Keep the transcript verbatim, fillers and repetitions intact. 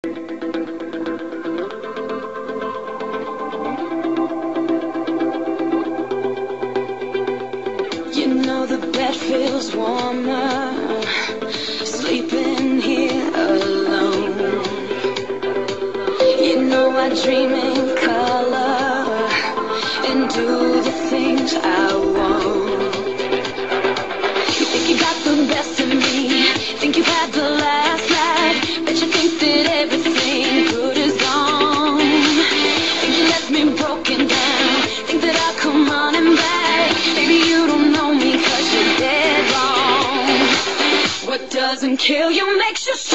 You know the bed feels warmer, sleeping here alone. You know I dream in color and do the things I want. You think you got the best of me, think you've had the last laugh, bet you think that everything good is gone. Think you left me broken down, think that I'll come running back. Maybe you don't know me 'cause you're dead wrong. What doesn't kill you makes you strong.